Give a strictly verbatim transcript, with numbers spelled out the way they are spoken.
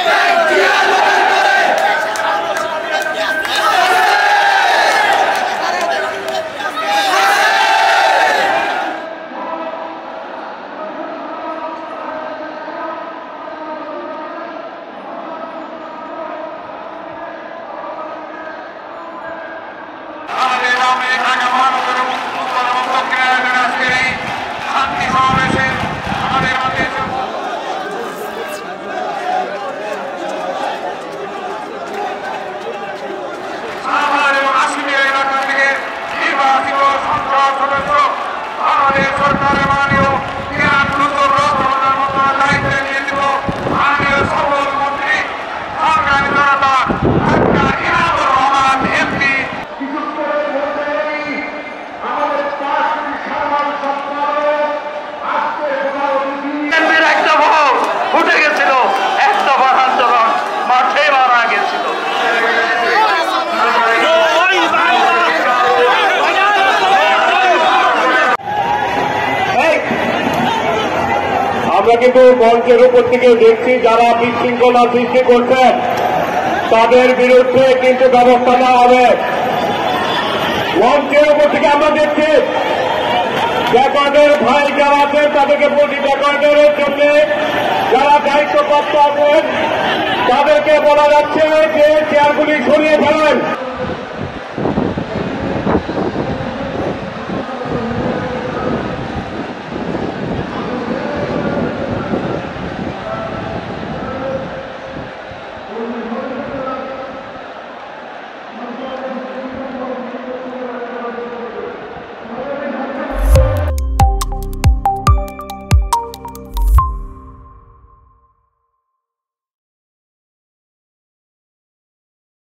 আমরা কিন্তু মঞ্চের উপর থেকে দেখছি যারা বিশৃঙ্খলা সৃষ্টি করছেন তাদের বিরুদ্ধে কিন্তু ব্যবস্থা নেওয়া হবে। মঞ্চের উপর থেকে আমরা দেখছি ব্যাকওয়ার্ডের ভাই যারা আছেন তাদেরকে বলছি ব্যাকওয়ার্ডের জন্য যারা দায়িত্বপ্রাপ্ত আছেন তাদেরকে বলা যাচ্ছে যে চেয়ারগুলি সরিয়ে ফেলেন।